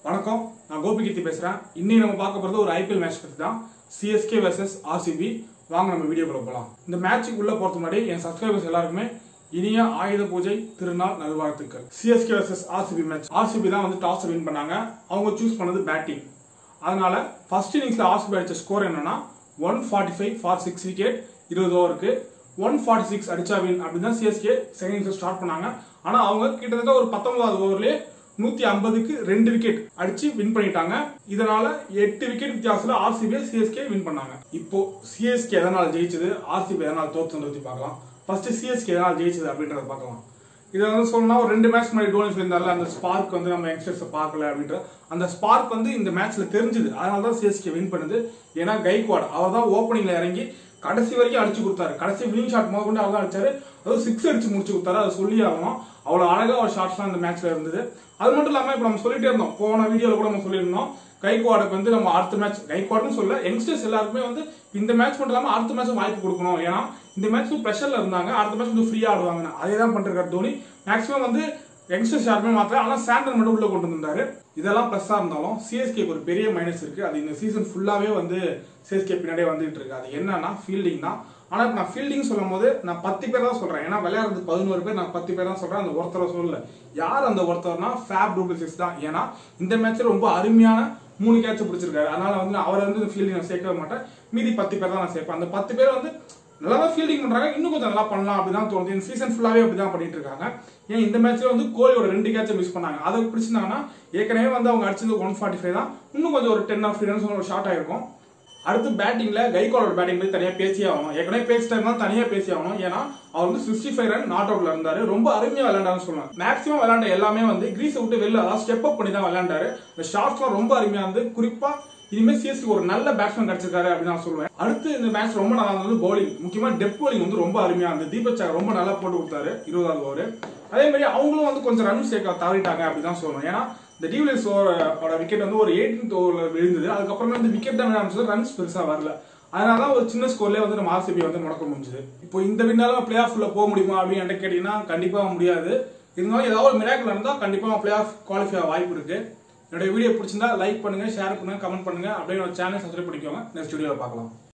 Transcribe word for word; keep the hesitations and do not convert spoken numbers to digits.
வணக்கம், நான் கோபிகீர்த்தி பேசுறேன். இன்னைக்கு நம்ம பார்க்க போறது ஒரு ஐபிஎல் மேட்ச் பத்தி தான். CSK versus RCB. வாங்க நம்ம வீடியோக்குள்ள போலாம். இந்த மேட்சுக்கு உள்ள போறதுக்கு முன்னாடி என் சப்ஸ்கிரைபர்ஸ் எல்லாருக்குமே இனிய ஆயுத பூஜை திருநாள் நல்வாழ்த்துக்கள். CSK versus RCB match. RCB தான் வந்து டாஸ் வின் பண்ணாங்க. அவங்க சூஸ் பண்ணது பேட்டிங். அதனால ஃபர்ஸ்ட் இன்னிங்ஸ்ல ஆர்சிபி அடிச்ச ஸ்கோர் என்னன்னா one forty five for six wicket, இருபது ஓவருக்கு ஒன் ஃபார்ட்டி சிக்ஸ் அடிச்சா வின் அப்படின்னு தான் சிஎஸ்கே செகண்ட் இன்னிங்ஸ் ஸ்டார்ட் பண்ணாங்க. ஆனா அவங்க கிட்டத்தட்ட ஒரு பத்தொன்பதாவது ஓவர்லயே நூத்தி ஐம்பதுக்கு ரெண்டு விக்கெட் அடிச்சு வின் பண்ணிட்டாங்க. இதனால எட்டு விக்கெட் வித்தியாசத்துல ஆர்சிபி சிஎஸ்கே வின் பண்ணாங்க. இப்போ சிஎஸ்கே எதனால ஜெயிச்சது, ஆர்சிபி எதனால தோத்துன்னு பார்க்கலாம். ஃபர்ஸ்ட் சிஎஸ்கே எதனால ஜெயிச்சது அப்படின்றத பார்க்கலாம். இதை வந்து சொல்லணும்னா ஒரு ரெண்டு மேட்ச் முன்னாடி டோனி சொல்லியிருந்தால அந்த ஸ்பார்க் வந்து நம்ம யங்ஸ்டர்ஸ் பார்க்கல அப்படின்ற அந்த ஸ்பார்க் வந்து இந்த மேட்ச்ல தெரிஞ்சுது. அதனால தான் சிஎஸ்கே வின் பண்ணுது. ஏன்னா கைக்வாட் அவர் தான் ஓப்பனிங்ல இறங்கி கடைசி வரைக்கும் அடிச்சு கொடுத்தாரு. கடைசி வினிங் ஷாட் முதல் கொண்டு அவர் தான் அடிச்சாரு. அதாவது சிக்ஸ் அடிச்சு முடிச்சு கொடுத்தாரு. அதை சொல்லி ஆகணும். அவ்வளவு அழகா ஒரு ஷாட்ஸ்லாம் இந்த மேட்ச்ல இருந்தது. அது மட்டும் இல்லாம இப்ப நம்ம சொல்லிட்டே இருந்தோம், போன வீடியோல கூட நம்ம சொல்லியிருந்தோம் கைக்வாடுக்கு வந்து நம்ம அடுத்த மேட்ச் கைக்வாடுன்னு சொல்ல யங்ஸ்டர்ஸ் எல்லாருக்குமே வந்து இந்த மேட்ச் மட்டும் இல்லாம அடுத்த மேட்ச் வாய்ப்பு கொடுக்கணும். ஏன்னா இந்த மேட்ச் பிரஷர்ல இருந்தாங்க, அடுத்த மேட்ச் வந்து ஃப்ரீயா ஆடுவாங்க. அதே தான் பண்றாரு தோனி. மேக்ஸிமம் வந்து யங்ஸ்டர்ஸ் யாருமே மாத்திர, ஆனா சாண்டர் மட்டும் உள்ள கொண்டு வந்தாரு. இதெல்லாம் பிளஸ்ஸா இருந்தாலும் சிஎஸ்கேக்கு ஒரு பெரிய மைனஸ் இருக்கு. அது இந்த சீசன் ஃபுல்லாவே வந்து சிஎஸ்கே பின்னாடியே வந்துட்டு இருக்கு. அது என்னன்னா ஃபீல்டிங் தான். ஆனா நான் ஃபீல்டிங் சொல்லும் போது நான் பத்து பேர் தான் சொல்றேன். ஏன்னா விளையாடுறது பதினோரு பேர், நான் பத்து பேர் தான் சொல்றேன். அந்த ஒருத்தரை சொல்லல. யார் அந்த ஒருத்தர்னா ஃபேப் டூ பிளஸ் சிக்ஸ் தான். ஏன்னா இந்த மேட்ச்ல ரொம்ப அருமையான மூணு கேட்ச் பிடிச்சிருக்காரு. அதனால வந்து அவரை வந்து ஃபீல்டிங் நான் சேர்க்கவே மாட்டேன். மீதி பத்து பேர் தான் நான் சேர்ப்பேன். அந்த பத்து பேர் வந்து நல்லா ஃபீல்டிங் பண்றாங்க. இன்னும் கொஞ்சம் நல்லா பண்ணலாம் அப்படிதான் தோணுது. இந்த சீசன் ஃபுல்லாவே அப்படிதான் பண்ணிட்டு இருக்காங்க. ஏன் இந்த மேட்ச்ல வந்து கோலியோட ரெண்டு கேட்சை மிஸ் பண்ணாங்க. அதை பிடிச்சிருந்தாங்கன்னா ஏற்கனவே வந்து அவங்க அடிச்சது ஒன் ஃபார்ட்டி ஃபைவ் தான். இன்னும் கொஞ்சம் ஒரு டென் ஆஃப் ரன்ஸ் ஒரு ஷார்ட் ஆயிருக்கும். அடுத்து பேட்டிங்ல கைக்வாடோட பேட்டிங் பத்தி தனியா பேசி ஆகணும். ஏற்கனவே பேசிட்டா தனியா பேசி ஆகணும். ஏன்னா அவர் வந்து சிக்ஸ்டி ஃபைவ் ரன் நாட் அவுட்ல இருந்தாரு. ரொம்ப அருமையா விளையாண்டாருன்னு சொல்லலாம். மேக்ஸிமம் விளையாண்ட எல்லாமே வந்து கிரீஸை விட்டு வெளில அதாவது ஸ்டெப் அப் பண்ணி தான் விளையாண்டாரு. இந்த ஷாட்ஸ்லாம் ரொம்ப அருமையா இருந்து. குறிப்பா இனிமே சிஎஸ்கே ஒரு நல்ல பேட்ஸ்மேன் கிடைச்சிருக்காரு அப்படின்னு நான் சொல்லுவேன். அடுத்து இந்த மேட்ச் ரொம்ப நல்லா இருந்தது பவுலிங். முக்கியமா டெப் பவுலிங் வந்து ரொம்ப அருமையா இருந்தது. தீபக் சாகர் ரொம்ப நல்லா போட்டு கொடுத்தாரு இருபதாவது ஓவர். அதே மாதிரி அவங்களும் வந்து கொஞ்சம் ரன் சேர்க்க தவறிட்டாங்க அப்படிதான் சொல்லணும். ஏன்னா இந்த டிவிலியர்ஸ் ஓவரோட விக்கெட் வந்து ஒரு எயிட்டீன்த் ஓவர்ல விழுந்தது. அதுக்கப்புறமே வந்து விக்கெட் தான் விளையாடுறது, ரன்ஸ் பெருசா வரல. அதனாலதான் ஒரு சின்ன ஸ்கோர்லேயே வந்து நம்ம ஆர்சிபி வந்து முடக்க முடிஞ்சது. இப்போ இந்த வின்னால பிளே ஆஃப்ல போக முடியுமா அப்படின்னு என்கிட்ட கேட்டீங்கன்னா கண்டிப்பா முடியாது. இருந்தாலும் ஏதாவது ஒரு மிராக்கிள் நடந்தா கண்டிப்பா பிளே ஆஃப் குவாலிஃபை ஆக வாய்ப்பு இருக்கு. என்னோட வீடியோ பிடிச்சிருந்தா லைக் பண்ணுங்க, ஷேர் பண்ணுங்க, கமெண்ட் பண்ணுங்க. அப்படியே என்னோட சேனல் சப்ஸ்கிரைப் பண்ணிக்கோங்க. நெக்ஸ்ட் வீடியோல பார்க்கலாம்.